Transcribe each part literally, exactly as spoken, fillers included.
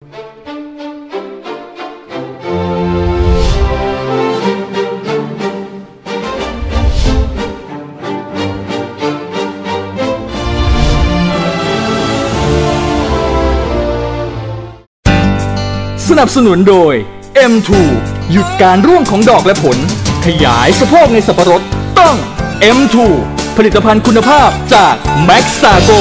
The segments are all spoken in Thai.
สนับสนุนโดย เอ็ม ทู หยุดการร่วงของดอกและผลขยายสะโพกในสับปะรดต้อง เอ็ม ทู ผลิตภัณฑ์คุณภาพจาก Maxago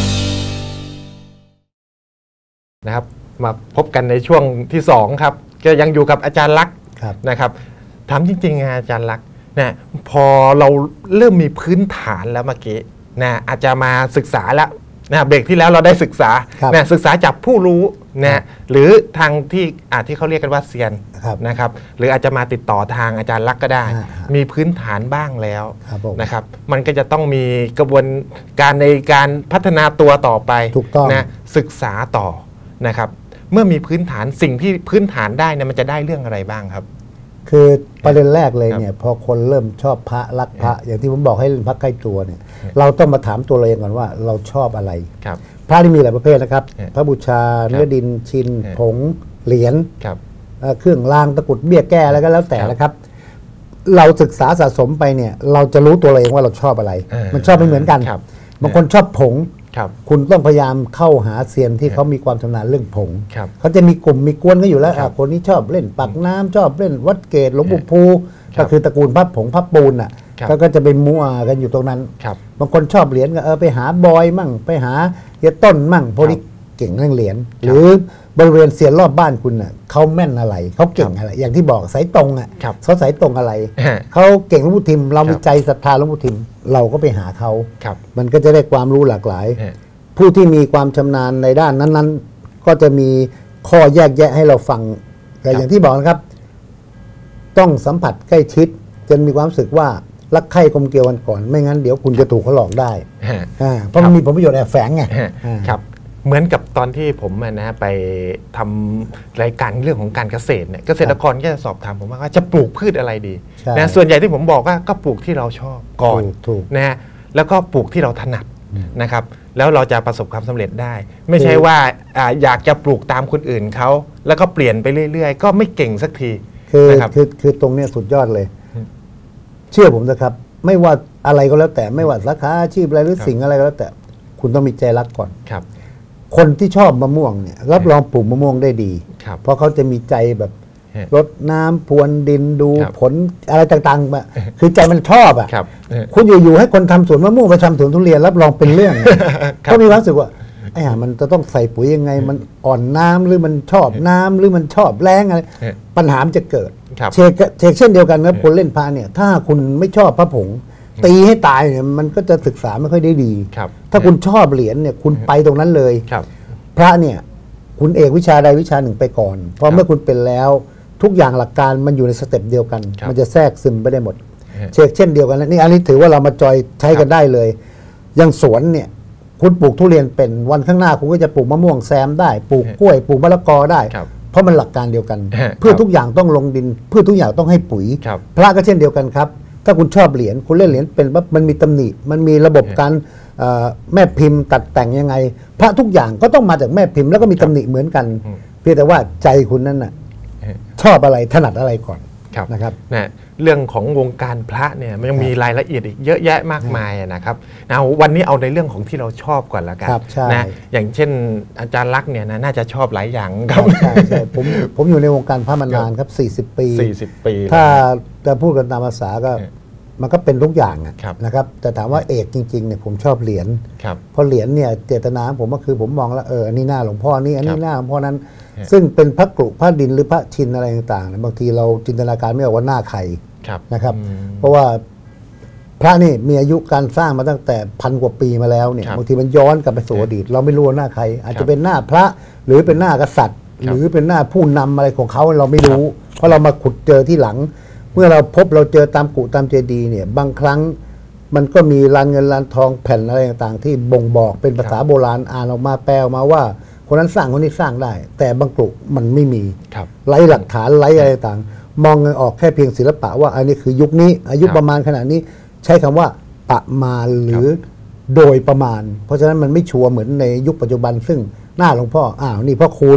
นะครับมาพบกันในช่วงที่สองครับก็ยังอยู่กับอาจารย์ลักษณ์นะครับถามจริงๆอาจารย์ลักษณ์นะพอเราเริ่มมีพื้นฐานแล้วเมื่อกี้นะอาจจะมาศึกษาแล้วนะเบรกที่แล้วเราได้ศึกษานะศึกษาจากผู้รู้นะหรือทางที่อาที่เขาเรียกกันว่าเซียนนะครับหรืออาจจะมาติดต่อทางอาจารย์ลักษณ์ก็ได้มีพื้นฐานบ้างแล้วนะครับมันก็จะต้องมีกระบวนการในการพัฒนาตัวต่อไปนะศึกษาต่อนะครับเมื่อมีพื้นฐานสิ่งที่พื้นฐานได้เนี่ยมันจะได้เรื่องอะไรบ้างครับคือประเด็นแรกเลยเนี่ยพอคนเริ่มชอบพระรักพระอย่างที่ผมบอกให้เล่นพระใกล้ตัวเนี่ยเราต้องมาถามตัวเราเองก่อนว่าเราชอบอะไรพระที่มีหลายประเภทนะครับพระบูชาเนื้อดินชินผงเหรียญเครื่องรางตะกุดเบี้ยแก้อะไรก็แล้วแต่นะครับเราศึกษาสะสมไปเนี่ยเราจะรู้ตัวเราเองว่าเราชอบอะไรมันชอบไม่เหมือนกันบางคนชอบผงคุณต้องพยายามเข้าหาเซียนที่เขามีความชำนาญเรื่องผงเขาจะมีกลุ่มมีกวนก็อยู่แล้วคนนี้ชอบเล่นปักน้ำชอบเล่นวัดเกตหลวงปู่ภูก็คือตระกูลพับผงพับปูนอ่ะก็จะไปมั่วกันอยู่ตรงนั้นบางคนชอบเหรียญก็เออไปหาบอยมั่งไปหาเฮียต้นมั่งพวกนี้เก่งเรื่องเหรียญหรือบริเวณเซียนรอบบ้านคุณน่ะเขาแม่นอะไรเขาเก่งอะไรอย่างที่บอกสายตรงอ่ะเขาสายตรงอะไรเขาเก่งหลวงปู่ทิมเรามีใจศรัทธาหลวงปู่ทิมเราก็ไปหาเขามันก็จะได้ความรู้หลากหลายผู้ที่มีความชำนาญในด้านนั้นๆก็จะมีข้อแยกแยะให้เราฟังแต่อย่างที่บอกนะครับต้องสัมผัสใกล้ชิดจนมีความรู้สึกว่ารักใคร่กลมเกลียวกันก่อนไม่งั้นเดี๋ยวคุณจะถูกเขาหลอกได้เพราะมันมีผลประโยชน์แอบแฝงไงครับเหมือนกับตอนที่ผมนะไปทำรายการเรื่องของการเกษตรเนี่ยเกษตรกรก็จะสอบถามผมว่าจะปลูกพืชอะไรดีนะส่วนใหญ่ที่ผมบอกว่าก็ปลูกที่เราชอบก่อนนะฮะแล้วก็ปลูกที่เราถนัดนะครับแล้วเราจะประสบความสำเร็จได้ไม่ใช่ว่าอยากจะปลูกตามคนอื่นเขาแล้วก็เปลี่ยนไปเรื่อยๆก็ไม่เก่งสักทีคือคือคือตรงนี้สุดยอดเลยเชื่อผมนะครับไม่ว่าอะไรก็แล้วแต่ไม่ว่าสาขาอาชีพอะไรหรือสิ่งอะไรก็แล้วแต่คุณต้องมีใจรักก่อนครับคนที่ชอบมะม่วงเนี่ยรับรองปลูกมะม่วงได้ดีเพราะเขาจะมีใจแบบรดน้ำพรวนดินดูผลอะไรต่างๆคือใจมันชอบอ่ะคุณอยู่ๆให้คนทำสวนมะม่วงไปทำสวนทุเรียนรับรองเป็นเรื่องเขามีความรู้สึกว่าไอ้ห่ามันจะต้องใส่ปุ๋ยยังไงมันอ่อนน้ำหรือมันชอบน้ำหรือมันชอบแรงอะไรปัญหาจะเกิดเชกเชกเช่นเดียวกันนะคนเล่นพระเนี่ยถ้าคุณไม่ชอบพระผงตีให้ตายเนี่ยมันก็จะศึกษาไม่ค่อยได้ดีถ้าคุณชอบเหรียญเนี่ยคุณไปตรงนั้นเลยพระเนี่ยคุณเอกวิชาใดวิชาหนึ่งไปก่อนเพราะเมื่อคุณเป็นแล้วทุกอย่างหลักการมันอยู่ในสเต็ปเดียวกันมันจะแทรกซึมไปได้หมดเชกเช่นเดียวกันนี่อันนี้ถือว่าเรามาจอยใช้กันได้เลยอย่างสวนเนี่ยคุณปลูกทุเรียนเป็นวันข้างหน้าคุณก็จะปลูกมะม่วงแซมได้ปลูกกล้วยปลูกมะละกอได้เพราะมันหลักการเดียวกันเพื่อทุกอย่างต้องลงดินเพื่อทุกอย่างต้องให้ปุ๋ยพระก็เช่นเดียวกันครับถ้าคุณชอบเหรียญคุณเล่นเหรียญเป็นปั๊บมันมีตำหนิมันมีระบบการแม่พิมพ์ตัดแต่งยังไงพระทุกอย่างก็ต้องมาจากแม่พิมพ์แล้วก็มีตำหนิเหมือนกันเพียงแต่ว่าใจคุณนั้นน่ะชอบอะไรถนัดอะไรก่อนนะครับนะเรื่องของวงการพระเนี่ยมันยังมีรายละเอียดอีกเยอะแยะมากมายนะครับนะวันนี้เอาในเรื่องของที่เราชอบก่อนละกันนะอย่างเช่นอาจารย์ลักษณ์เนี่ยนะน่าจะชอบหลายอย่างครับใช่ใช่ผมผมอยู่ในวงการพระมานานครับสี่สิบปีสี่สิบปีถ้าจะพูดกันตามภาษาก็มันก็เป็นทุกอย่างนะครับแต่ถามว่าเอกจริงๆเนี่ยผมชอบเหรียญเพราะเหรียญเนี่ยเจตนาผมก็คือผมมองแล้วเอออันนี้หน้าหลวงพ่อนี่อันนี้หน้าหลวงพ่อนั้นซึ่งเป็นพระกรุพระดินหรือพระชินอะไรต่างๆบางทีเราจินตนาการไม่ออกว่าหน้าใครนะครับเพราะว่าพระนี่มีอายุการสร้างมาตั้งแต่พันกว่าปีมาแล้วเนี่ยบางทีมันย้อนกลับไปสู่อดีตเราไม่รู้ว่าหน้าใครอาจจะเป็นหน้าพระหรือเป็นหน้ากษัตริย์หรือเป็นหน้าผู้นำอะไรของเขาเราไม่รู้เพราะเรามาขุดเจอที่หลังเมื่อเราพบเราเจอตามกุตามเจดีย์เนี่ยบางครั้งมันก็มีลานเงินลานทองแผ่นอะไรต่างๆที่บ่งบอกเป็นภาษาโบราณอ่านออกมาแปลออกมาว่าคนนั้นสร้างคนนี้สร้างได้แต่บางกลุ่มมันไม่มีไร้หลักฐานไร้อะไรต่างมองเงินออกแค่เพียงศิลปะว่าอันนี้คือยุคนี้อายุประมาณขนาดนี้ใช้คำว่าประมาณหรือโดยประมาณเพราะฉะนั้นมันไม่ชัวร์เหมือนในยุคปัจจุบันซึ่งหน้าหลวงพ่ออ้าวนี่พ่อคูณนี่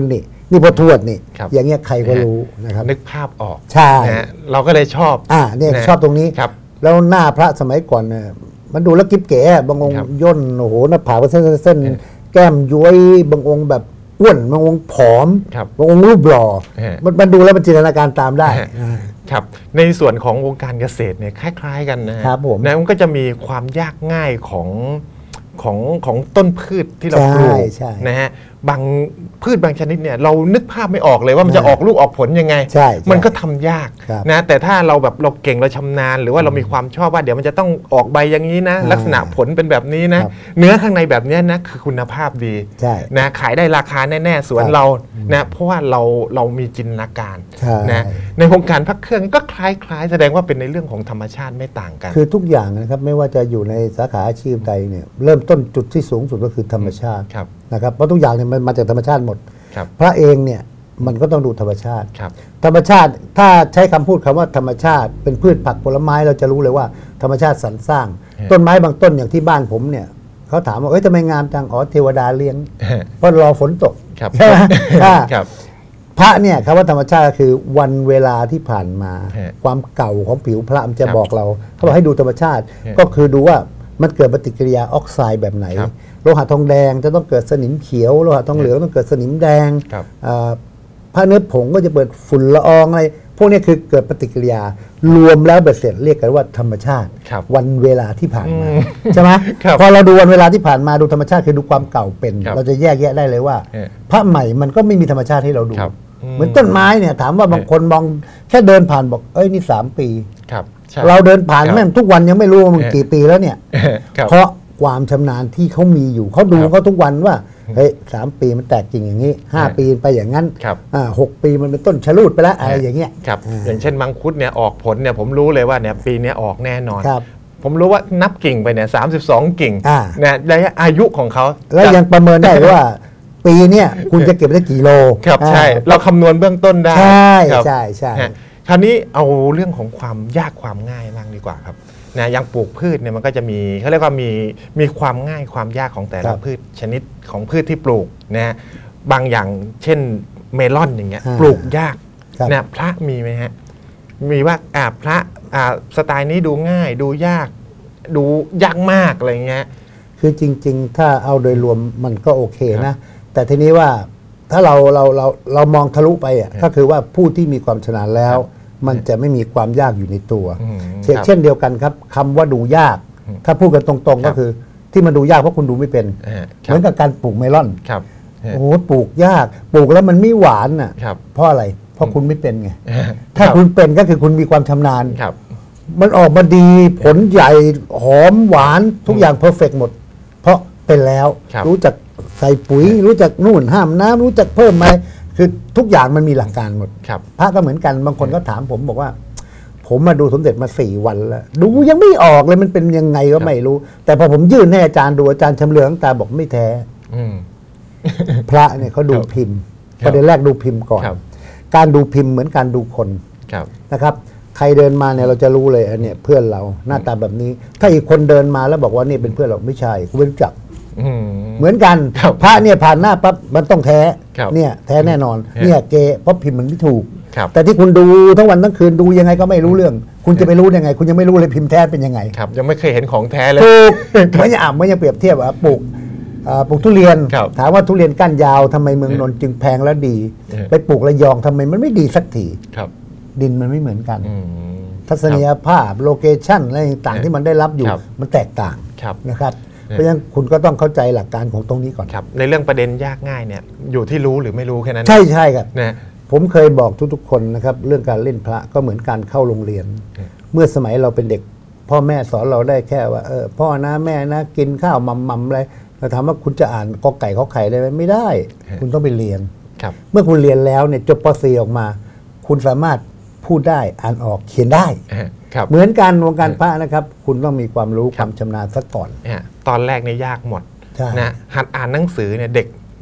นี่พอทวดนี่ครับอย่างเงี้ยใครก็รู้นะครับนึกภาพออกใช่นะฮะเราก็เลยชอบอ่าเนี่ยนะชอบตรงนี้ครับแล้วหน้าพระสมัยก่อนเนี่ยมันดูแล้วกิ๊บเก๋อะบางองค์ครับย่นโอ้โหหน้าผากเป็นเส้นๆเส้นเออแก้มย้วยบางองค์แบบอ้วนบางองค์ผอมครับบางองค์รูปหล่อเออมันมันดูแล้วมันจินตนาการตามได้ฮะ ครับในส่วนของวงการเกษตรเนี่ยคล้ายๆกันนะฮะครับผมนะมันก็จะมีความยากง่ายของของของต้นพืชที่เราใช่ปลูกใช่นะฮะบางพืชบางชนิดเนี่ยเรานึกภาพไม่ออกเลยว่ามันจะใช่ออกลูกออกผลยังไงใช่ใช่มันก็ทำยากครับนะแต่ถ้าเราแบบเราเก่งเราชำนาญหรือว่าเรามีความชอบว่าเดี๋ยวมันจะต้องออกใบอย่างนี้นะอ่าลักษณะผลเป็นแบบนี้นะครับ เนื้อข้างในแบบเนี้ยนะคือคุณภาพดีใช่นะขายได้ราคาแน่ๆสวนครับเรานะเพราะว่าเราเรามีจินตนาการใช่นะในวงการพระเครื่องก็คล้ายๆ แสดงว่าเป็นในเรื่องของธรรมชาติไม่ต่างกันคือทุกอย่างนะครับไม่ว่าจะอยู่ในสาขาอาชีพใดเนี่ยเริ่มต้นจุดที่สูงสุดก็คือธรรมชาติครับนะครับเพราะทุกอย่างเนี่ยมันมาจากธรรมชาติหมดครับพระเองเนี่ยมันก็ต้องดูธรรมชาติครับธรรมชาติถ้าใช้คำพูดคำว่าธรรมชาติ เป็นพืชผักผลไม้เราจะรู้เลยว่าธรรมชาติสรรสร้างฮะต้นไม้บางต้นอย่างที่บ้านผมเนี่ยเขาถามว่าเอ้ยทำไมงามจังอ๋อเทวดาเลี้ยงฮะเพราะรอฝนตกครับใช่ไหมอ่าครับพระเนี่ยคำว่าธรรมชาติก็คือวันเวลาที่ผ่านมาฮะความเก่าของผิวพระมันจะครับบอกเราเขาบอกให้ดูธรรมชาติฮะก็คือดูว่ามันเกิดปฏิกิริยาออกไซด์แบบไหนครับโลหะทองแดงจะต้องเกิดสนิมเขียวโลหะทองเหลืองต้องเกิดสนิมแดงครับอ่าพระเนื้อผงก็จะเปิดฝุ่นละอองอะไรพวกนี้คือเกิดปฏิกิริยารวมแล้วเบ็ดเสร็จเรียกกันว่าธรรมชาติครับวันเวลาที่ผ่านมาอืมใช่ไหมครับพอเราดูวันเวลาที่ผ่านมาดูธรรมชาติคือดูความเก่าเป็นครับเราจะแยกแยะได้เลยว่าเออพระใหม่มันก็ไม่มีธรรมชาติให้เราดูครับอืมเหมือนต้นไม้เนี่ยถามว่าบางคนมองแค่เดินผ่านบอกเอ้ยนี่สามปีครับใช่เราเดินผ่านครับแม่งทุกวันยังไม่รู้ว่ามันเออกี่ปีแล้วเนี่ยครับเพราะความชำนาญที่เขามีอยู่เขาดูครับเขาทุกวันว่าเฮ้ยสามปีมันแตกจริงอย่างนี้ห้าเออปีไปอย่างนั้นครับอ่าหกปีมันเป็นต้นชะลูดไปแล้วอะไรอย่างเงี้ยครับอ่าอย่างเช่นมังคุดเนี่ยออกผลเนี่ยผมรู้เลยว่าเนี่ยปีเนี้ยออกแน่นอนครับผมรู้ว่านับกิ่งไปเนี่ยสามสิบสองกิ่งอ่าเนี่ยระยะอายุของเขาแล้วยังประเมินได้ว่า ปีเนี้ยคุณจะเก็บได้กี่โลครับใช่อ่าเราคำนวณเบื้องต้นได้ใช่ครับใช่ใช่ฮะคราวนี้เอาเรื่องของความยากความง่ายบ้างดีกว่าครับนะอย่างปลูกพืชเนี่ยมันก็จะมีเขาเรียกว่ามีมีความง่ายความยากของแต่ละพืชชนิดของพืชที่ปลูกนะฮะบางอย่างเช่นเมลอนอย่างเงี้ยอ่าปลูกยากครับนะพระมีไหมฮะมีว่าอ่าพระอ่าสไตล์นี้ดูง่ายดูยาก ดูยากมากอะไรเงี้ยคือจริง ๆ ถ้าเอาโดยรวมมันก็โอเคครันะบแต่ทีนี้ว่าถ้าเราเราเราเรามองทะลุไปอ่ะครับก็คือว่าผู้ที่มีความชำนาญแล้วครับมันจะไม่มีความยากอยู่ในตัวอืมเช่นครับเช่นเดียวกันครับคำว่าดูยากอืมถ้าพูดกันตรงๆครัก็บคือ ที่มันดูยากเพราะคุณดูไม่เป็นอ่าคเหรับมือนกับการปลูกเมลอนครับโอ้โหปลูกยากปลูกแล้วมันไม่หวานอ่ะครับเพราะอะไรเพราะคุณไม่เป็นไงอ่ถ้ารับคุณเป็นก็คือคุณมีความชำนาญครับมันออกมาดีผลใหญ่หอมหวานทุกอย่างเพอร์เฟกหมด เพราะเป็นแล้วครับรู้จักใส่ปุ๋ย รู้จักนู่นห้ามน้ำรู้จักเพิ่มไหมคือทุกอย่างมันมีหลักการหมดครับพระก็เหมือนกันบางคนก็ถามผมบอกว่า ผมมาดูสมเด็จมาสี่วันแล้วดูยังไม่ออกเลยมันเป็นยังไงก็ไม่รู้ แต่พอผมยื่นให้อาจารย์ดูอาจารย์ชำเลืองตาบอกไม่แท้อืมพระเนี่ยเขาดูครับพิมพ์ครับประเด็นแรกดูพิมพ์ก่อนครับการดูพิมพ์เหมือนการดูคนครับนะครับใครเดินมาเนี่ยเราจะรู้เลยอันเนี่ยเพื่อนเราหน้าตาแบบนี้ ถ้าอีกคนเดินมาแล้วบอกว่านี่เป็นเพื่อนเราไม่ใช่คุณไม่รู้จักอืมเหมือนกันครับพระเนี่ยผ่านหน้าปั๊บมันต้องแท้ครับเนี่ยแท้แน่นอนฮะเนี่ยเกเพราะพิมพ์มันไม่ถูกครับแต่ที่คุณดูทั้งวันทั้งคืนดูยังไงก็ไม่รู้เรื่อง คุณจะไปรู้ได้ไง คุณยังไม่รู้เลยพิมพ์แท้เป็นยังไงครับยังไม่เคยเห็นของแท้เลยถูกเหมือนอย่างอ่ะเหมือนอย่างเปรียบเทียบอ่ะปลูกอ่าปลูกทุเรียนครับถามว่าทุเรียนก้านยาวทำไมเมืองนนท์จึงแพงและดีเออไปปลูกระยองทำไมมันไม่ดีสักทีครับดินมันไม่เหมือนกันอืมทัศนียภาพโลเคชันอะไรต่างๆที่มันได้รับอยู่ครับมันแตกต่างครับนะครับเพราะฉะนั้นคุณก็ต้องเข้าใจหลักการของตรงนี้ก่อนครับในเรื่องประเด็นยากง่ายเนี่ยอยู่ที่รู้หรือไม่รู้แค่นั้นใช่ใช่ครับนะผมเคยบอกทุกๆคนนะครับเรื่องการเล่นพระก็เหมือนการเข้าโรงเรียนอืมเมื่อสมัยเราเป็นเด็ก พ่อแม่สอนเราได้แค่ว่าเออพ่อนะแม่นะกินข้าวมัมมัมอะไรเราถามว่าคุณจะอ่านกอไก่ขอไข่ได้ไหมไม่ได้ คุณต้องไปเรียนครับเมื่อคุณเรียนแล้วเนี่ยจบป .สี่ ออกมา คุณสามารถพูดได้อ่านออกเขียนได้อ่าครับเหมือนกันวงการพระนะครับ คุณต้องมีความรู้คครับ วามชำนาญซะก่อนเนี่ยตอนแรกเนี่ยยากหมดใช่นะหัดอ่านหนังสือเนี่ยเด็ก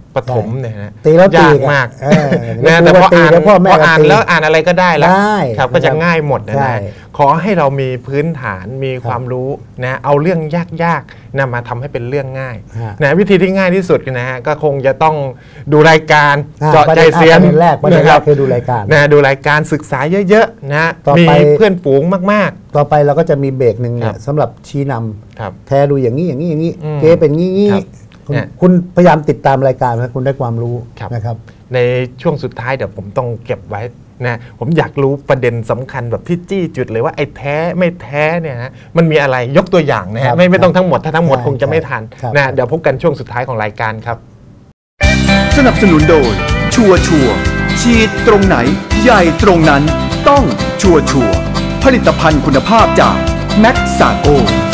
ประถมเนี่ยนะตีแล้วตียากมากเออนะแต่พออ่านแล้วพ่อแม่พอก็อ่านตีแล้วอ่านอะไรก็ได้แล้วได้ครับก็จะง่ายหมดนะใช่นะขอให้เรามีพื้นฐานมีความรู้นะเอาเรื่องยากๆนะมาทำให้เป็นเรื่องง่ายฮะนะวิธีที่ง่ายที่สุดนะฮะก็คงจะต้องดูรายการอ่าเจาะใจเซียนประเด็นแรกประเด็นแรกนะครับคือดูรายการนะดูรายการศึกษาเยอะๆนะต่อมีไปเพื่อนฝูงมากต่อไปเราก็จะมีเบรกหนึ่งเนี่ครัยบสำหรับชี้นำๆครับแท้ดูอย่างนี้อย่างนี้อย่างนี้อืมเก๊เป็นงี้งี้ครับคุณเนี่ยคุณพยายามติดตามรายการนะคุณได้ความรู้ครับนะครับในช่วงสุดท้ายเดี๋ยวผมต้องเก็บไว้นะผมอยากรู้ประเด็นสำคัญแบบที่จี้จุดเลยว่าไอ้แท้ไม่แท้เนี่ยนะมันมีอะไรยกตัวอย่างนะครัฮะบไม่ไม่ต้องทั้งหมดถ้าทั้งหมดใช่คงจะไม่ทันครับนะเดี๋ยวพบกันช่วงสุดท้ายของรายการครับสนับสนุนโดยชัวร์ชัวร์ฉีดตรงไหน ใหญ่ตรงนั้น ต้องชัวร์ชัวร์ผลิตภัณฑ์คุณภาพจากแม็กซาโก